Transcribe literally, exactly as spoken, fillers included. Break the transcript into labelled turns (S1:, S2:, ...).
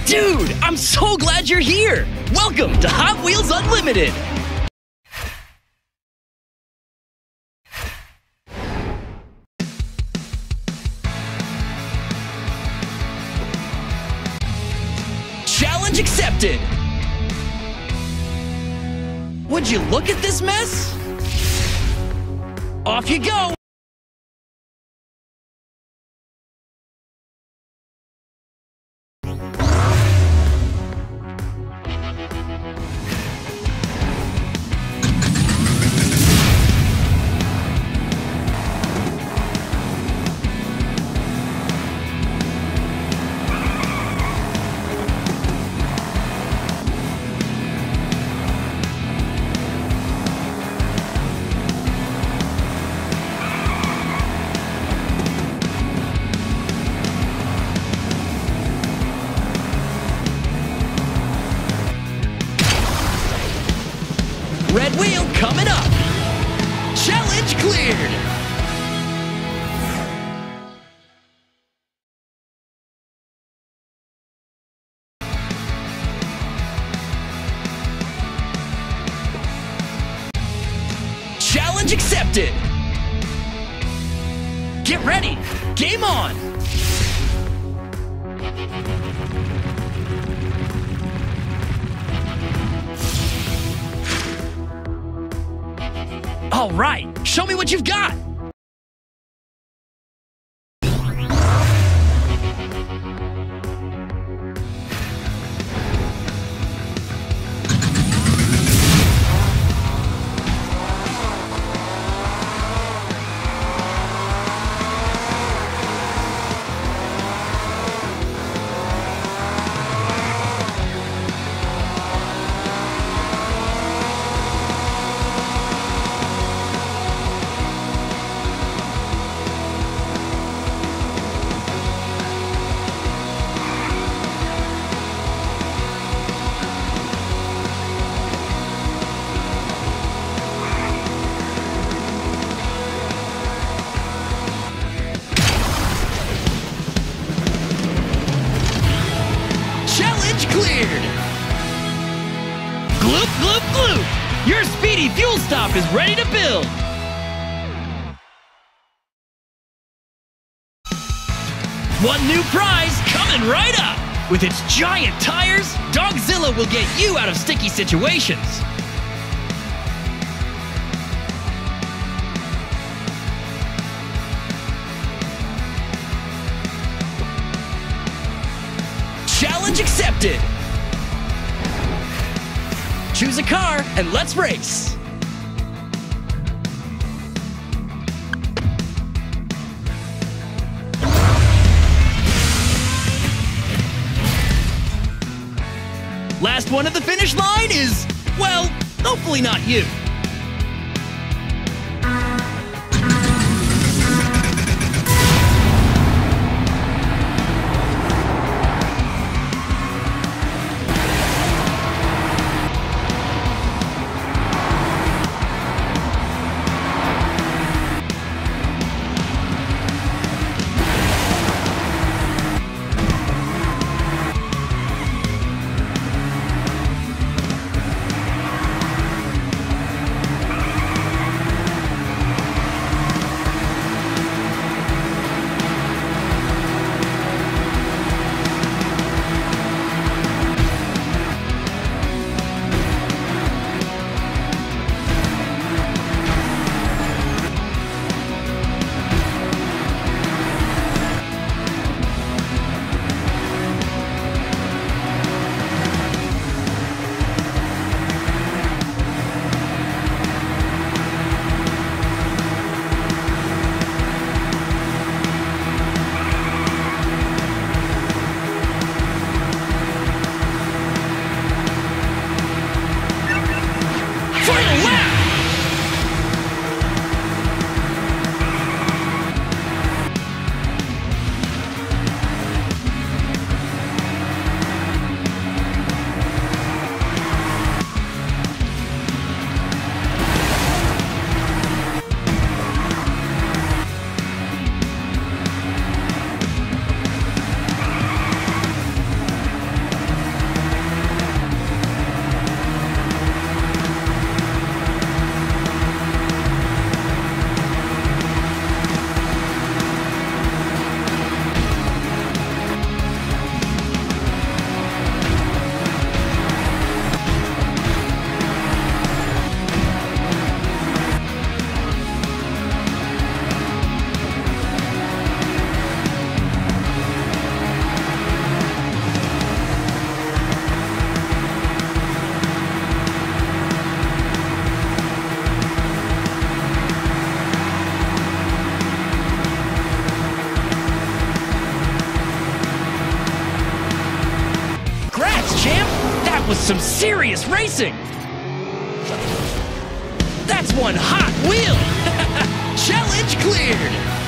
S1: Dude, I'm so glad you're here! Welcome to Hot Wheels Unlimited! Challenge accepted! Would you look at this mess? Off you go! Red wheel coming up. Challenge cleared. Challenge accepted. Get ready. Game on. All right, show me what you've got. Cleared! Gloop, gloop, gloop! Your speedy fuel stop is ready to build! One new prize coming right up! With its giant tires, Dogzilla will get you out of sticky situations. Challenge accepted! Choose a car and let's race! Last one at the finish line is, well, hopefully not you. That was some serious racing! That's one hot wheel! Challenge cleared!